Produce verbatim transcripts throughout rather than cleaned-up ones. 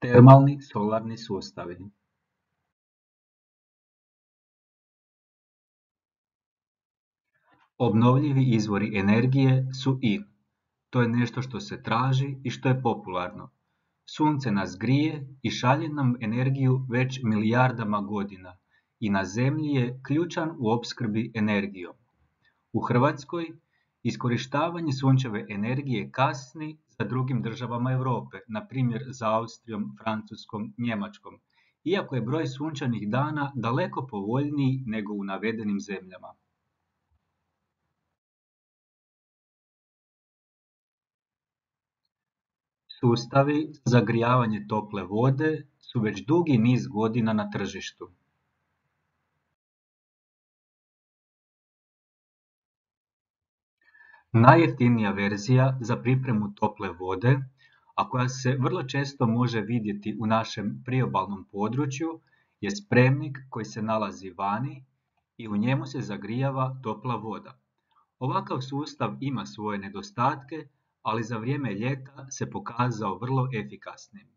Termalni solarni sustavi. Obnovljivi izvori energije su in. To je nešto što se traži i što je popularno. Sunce nas grije i šalje nam energiju već milijardama godina i na Zemlji je ključan u opskrbi energijom. U Hrvatskoj iskorištavanje sunčeve energije kasni za drugim državama Europe, na primjer za Austrijom, Francuskom, Njemačkom, iako je broj sunčanih dana daleko povoljniji nego u navedenim zemljama. Sustavi za zagrijavanje tople vode su već dugi niz godina na tržištu. Najjeftinija verzija za pripremu tople vode, a koja se vrlo često može vidjeti u našem priobalnom području, je spremnik koji se nalazi vani i u njemu se zagrijava topla voda. Ovakav sustav ima svoje nedostatke, ali za vrijeme ljeta se pokazao vrlo efikasnim.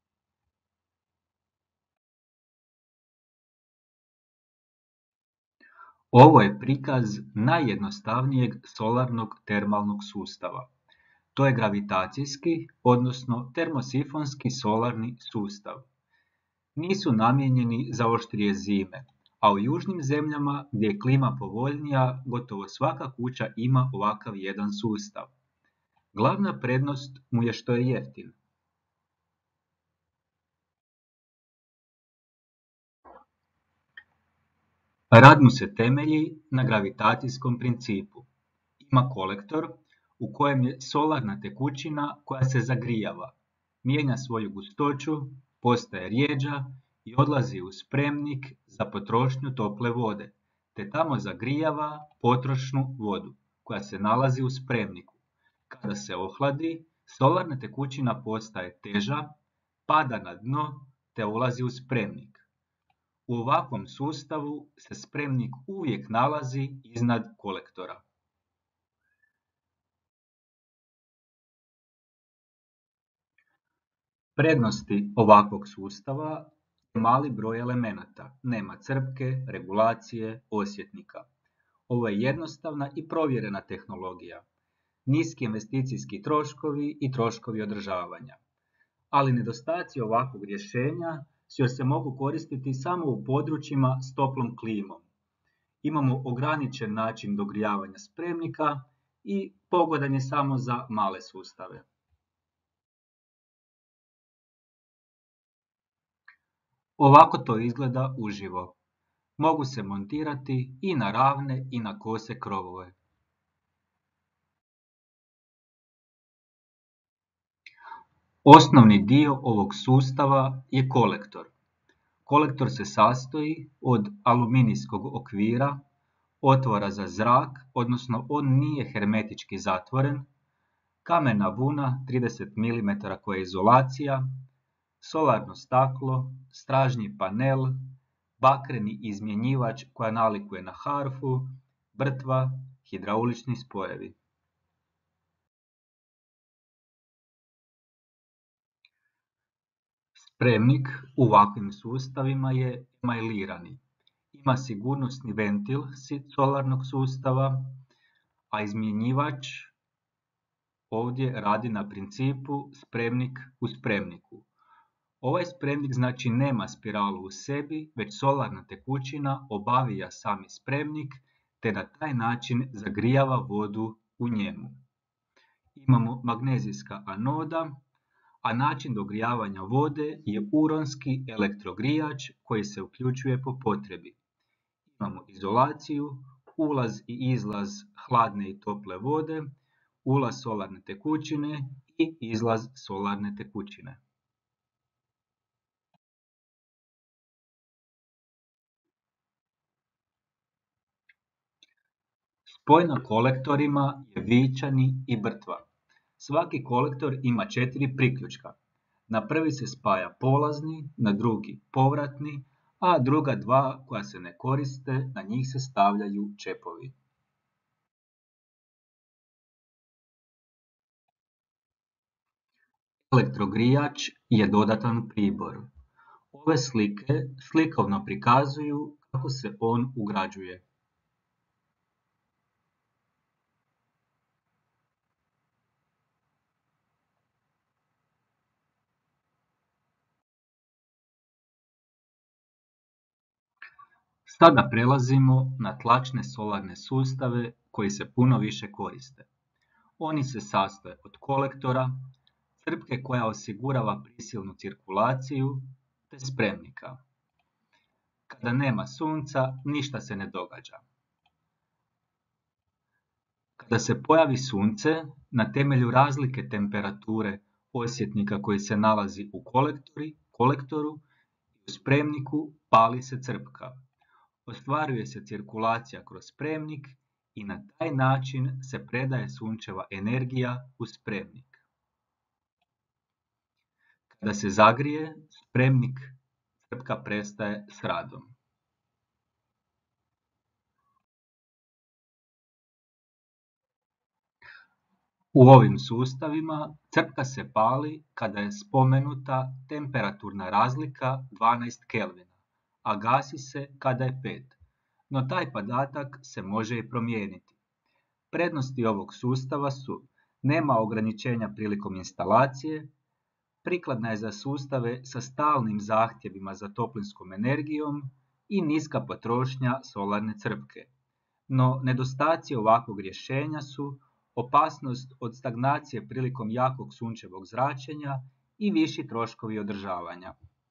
Ovo je prikaz najjednostavnijeg solarnog termalnog sustava. To je gravitacijski, odnosno termosifonski solarni sustav. Nisu namijenjeni za oštrije zime, a u južnim zemljama gdje je klima povoljnija, gotovo svaka kuća ima ovakav jedan sustav. Glavna prednost mu je što je jeftin. Rad mu se temelji na gravitacijskom principu. Ima kolektor u kojem je solarna tekućina koja se zagrijava, mijenja svoju gustoću, postaje rjeđa i odlazi u spremnik za potrošnju tople vode, te tamo zagrijava potrošnu vodu koja se nalazi u spremniku. Kada se ohladi, solarna tekućina postaje teža, pada na dno te ulazi u spremnik. U ovakvom sustavu se spremnik uvijek nalazi iznad kolektora. Prednosti ovakvog sustava je mali broj elemenata, nema crpke, regulacije, osjetnika. Ovo je jednostavna i provjerena tehnologija. Niski investicijski troškovi i troškovi održavanja. Ali nedostaci ovakvog rješenja što se mogu koristiti samo u područjima s toplom klimom. Imamo ograničen način dogrijavanja spremnika i pogodan je samo za male sustave. Ovako to izgleda uživo. Mogu se montirati i na ravne i na kose krovove. Osnovni dio ovog sustava je kolektor. Kolektor se sastoji od aluminijskog okvira, otvora za zrak, odnosno on nije hermetički zatvoren, kamena vuna trideset milimetara koja je izolacija, solarno staklo, stražnji panel, bakreni izmjenjivač koja nalikuje na harfu, brtva, hidraulični spojevi. Spremnik u ovakvim sustavima je emajlirani. Ima sigurnosni ventil solarnog sustava, a izmjenjivač ovdje radi na principu spremnik u spremniku. Ovaj spremnik znači nema spiralu u sebi, već solarna tekućina obavija sami spremnik, te na taj način zagrijava vodu u njemu. Imamo magnezijska anoda, a način dogrijavanja vode je uronski elektrogrijač koji se uključuje po potrebi. Imamo izolaciju, ulaz i izlaz hladne i tople vode, ulaz solarne tekućine i izlaz solarne tekućine. Spoj na kolektorima je vičani i brtva. Svaki kolektor ima četiri priključka. Na prvi se spaja polazni, na drugi povratni, a druga dva koja se ne koriste, na njih se stavljaju čepovi. Elektrogrijač je dodatan pribor. Ove slike slikovno prikazuju kako se on ugrađuje. Sada prelazimo na tlačne solarne sustave koji se puno više koriste. Oni se sastoje od kolektora, crpke koja osigurava prisilnu cirkulaciju, te spremnika. Kada nema sunca, ništa se ne događa. Kada se pojavi sunce, na temelju razlike temperature osjetnika koji se nalazi u kolektoru i u spremniku, pali se crpka. Ostvaruje se cirkulacija kroz spremnik i na taj način se predaje sunčeva energija u spremnik. Kada se zagrije spremnik, crpka prestaje s radom. U ovim sustavima crpka se pali kada je spomenuta temperaturna razlika dvanaest kelvina, a gasi se kada je pet, no taj podatak se može i promijeniti. Prednosti ovog sustava su: nema ograničenja prilikom instalacije, prikladna je za sustave sa stalnim zahtjevima za toplinskom energijom i niska potrošnja solarne crpke. No, nedostaci ovakvog rješenja su opasnost od stagnacije prilikom jakog sunčevog zračenja i viši troškovi održavanja.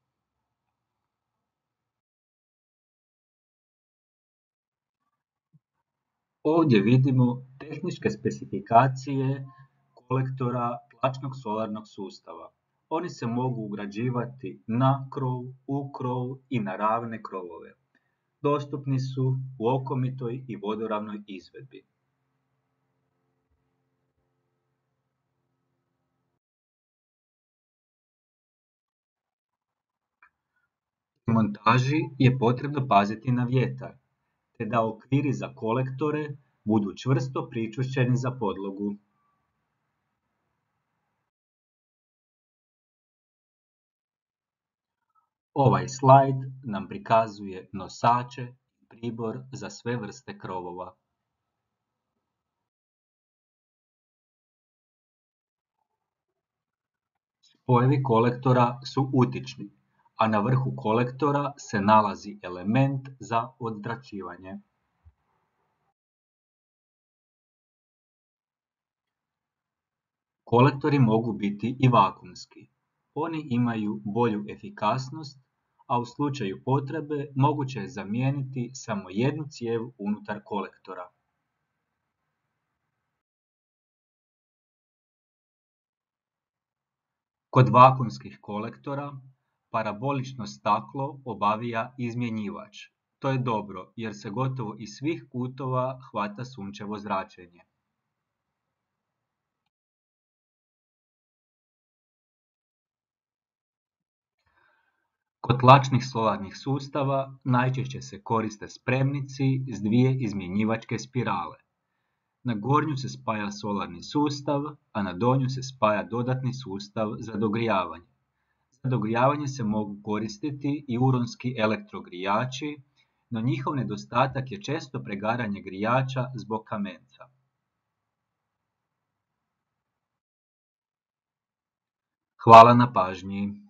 Ovdje vidimo tehničke specifikacije kolektora tlačnog solarnog sustava. Oni se mogu ugrađivati na krov, u krov i na ravne krovove. Dostupni su u okomitoj i vodoravnoj izvedbi. Pri montaži je potrebno paziti na vjetar, te da okviri za kolektore budu čvrsto pričvršćeni za podlogu. Ovaj slajd nam prikazuje nosače i pribor za sve vrste krovova. Spojevi kolektora su utični, a na vrhu kolektora se nalazi element za odzračivanje. Kolektori mogu biti i vakuumski. Oni imaju bolju efikasnost, a u slučaju potrebe moguće je zamijeniti samo jednu cijev unutar kolektora. Kod vakuumskih kolektora parabolično staklo obavija izmjenjivač. To je dobro jer se gotovo iz svih kutova hvata sunčevo zračenje. Kod tlačnih solarnih sustava najčešće se koriste spremnici s dvije izmjenjivačke spirale. Na gornju se spaja solarni sustav, a na donju se spaja dodatni sustav za dogrijavanje. Za dogrijavanje se mogu koristiti i uronski elektrogrijači, no njihov nedostatak je često pregaranje grijača zbog kamenca. Hvala na pažnji.